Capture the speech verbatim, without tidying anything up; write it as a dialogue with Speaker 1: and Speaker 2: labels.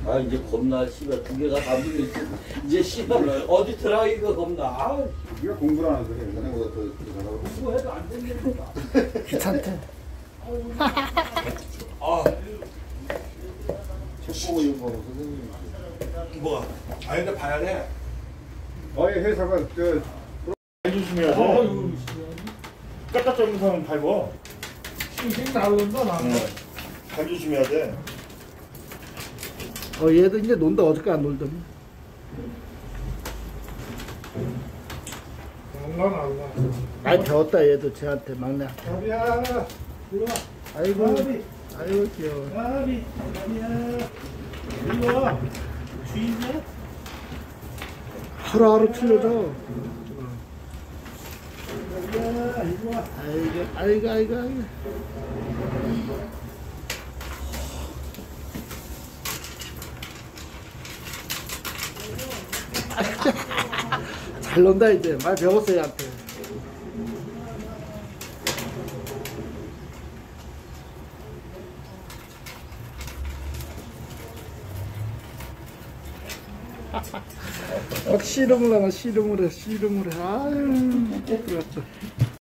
Speaker 1: 아 이제 겁나 씨발 두 개가 다 물려 있어. 이제 씨발 어디 들어가기가 겁나. 아,
Speaker 2: 네가 공부를 안 해서 그래. 너네보다 더 잘하고.
Speaker 1: 공부해도 안 되니까.
Speaker 3: 귀찮대.
Speaker 1: 아,
Speaker 2: 책 보고 이거 보고 선생님.
Speaker 4: 뭐가? 아 근데 봐야 돼.
Speaker 2: 어이 회사가 저
Speaker 4: 잘 조심해야 돼. 까딱 잡는 사람 밟어.
Speaker 3: 싱싱 나오는다 나.
Speaker 4: 응. 잘 조심해야 돼.
Speaker 3: 어 얘도 이제 논다. 어저께 안 놀더니.
Speaker 5: 알라 알라.
Speaker 3: 아이 배웠다 얘도 쟤한테 막내.
Speaker 5: 가비야. 이리 와.
Speaker 3: 아이고
Speaker 5: 가비.
Speaker 3: 아이고 귀여워.
Speaker 5: 가비. 가비야. 이리 와. 주인이야?
Speaker 3: 하루하루 틀려져.
Speaker 5: 가비야. 이리 와.
Speaker 3: 아이고 아이고 아이고 아이고. 잘 논다 이제. 많이 배웠어 얘한테. 막 씨름을 하나 씨름을 해 씨름을 해. 아유 그렇죠.